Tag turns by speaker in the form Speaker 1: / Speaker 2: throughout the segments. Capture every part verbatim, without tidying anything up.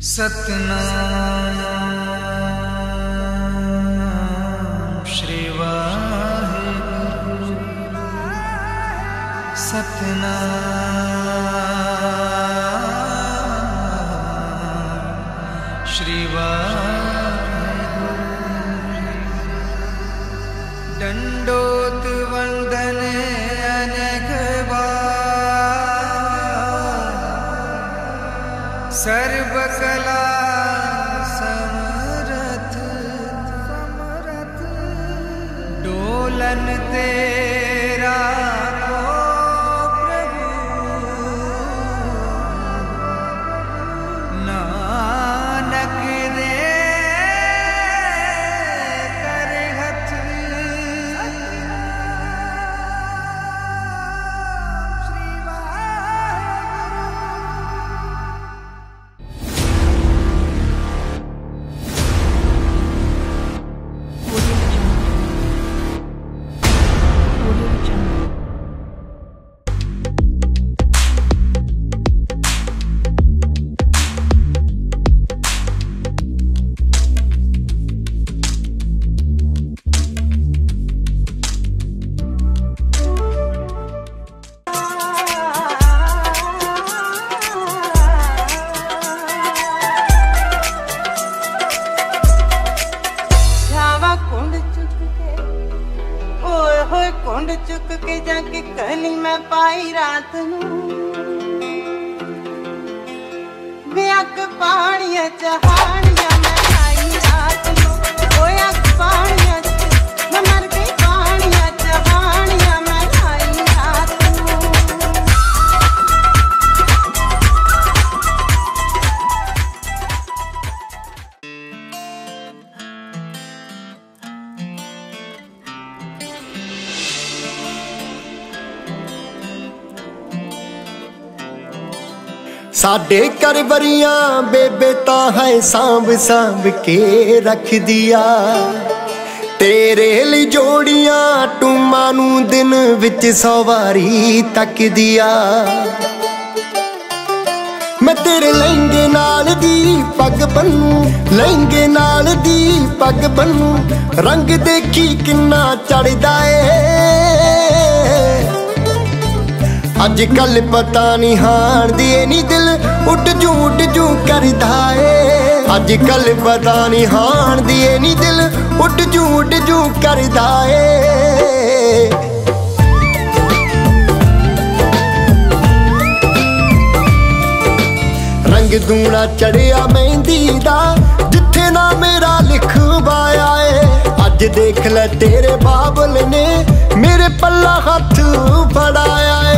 Speaker 1: सतनाम श्री वाहिगुरु सतनाम श्री वाहिगुरु। दंडोत वंदन अनेक बार सर्वकला समरथ समरथ डोलन तेरा को प्रभु नानक दे कर हथ श्री कुंड चुक के जाके कली मैं पाई रात नू बेअक पानिया चहानिया मैं आई रात नू ओए अक पानिया मैं मर गई पानिया चहानिया मैं आई रात नू।
Speaker 2: साडे घर वरियां बेबे ता है सांभ सांभ के रख दिया तेरे लिए जोड़ियां टूमा नू दिन विच सौ वारी तक दिया। मैं तेरे लहंगे नाल दी पग बन्नू लहंगे नाल दी पग बन्नू रंग देखी किन्ना चढ़दा ए अजकल पता नहीं हार दिए नी दिल उठ जू उठ जू करदा ए अजकल पता नहीं हार दिए नी दिल उठ जू उठ जू करदा ए। रंग दूना चढ़िया मेहंदी दा जिथे ना मेरा लिखवाया ए अज देख ले तेरे बाबल ने मेरे पल्ला हाथ फड़ाया ए।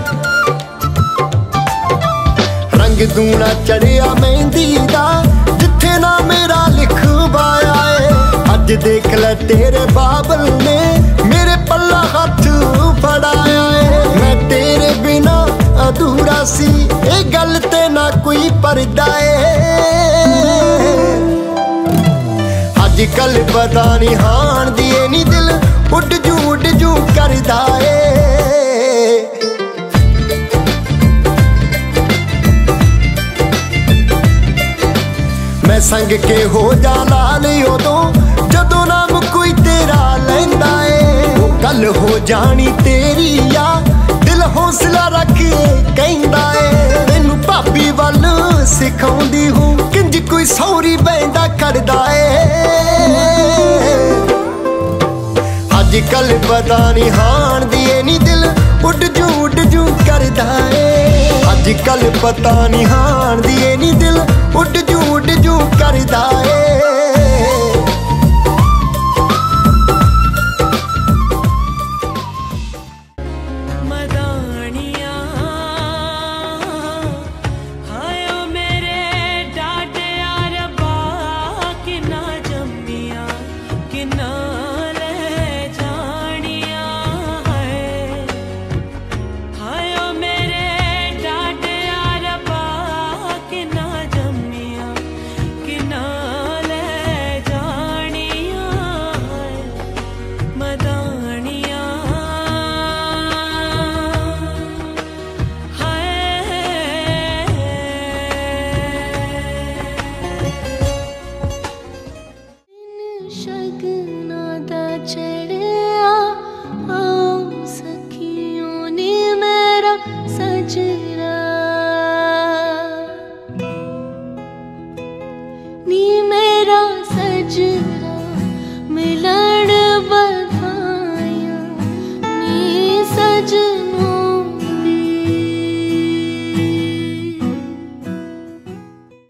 Speaker 2: रंग दूना चढ़िया मेहंदी दा जिथे ना मेरा लिखवाया ए अज देख ले तेरे बाबल ने मेरे पल्ला हाथ फड़ाया ए। मैं तेरे बिना अधूरा सी ए गल ते ना कोई परदा ए अजकल पता नहीं हाण दिए नी दिल उड जू उड जू करदा ए। मैं संग के हो जा लाल उदों जदों नाम कोई तेरा लैंदा ए गल हो जानी तेरी या दिल हौसला रख कहंदा ए तैनू भाभी वल सिखाउंदी हूं किंज कोई सौरी बैंदा करदा ए। अजकल पता नहीं हाण दिए नी दिल उड जू उड जू करदा ए अजकल पता नहीं हाण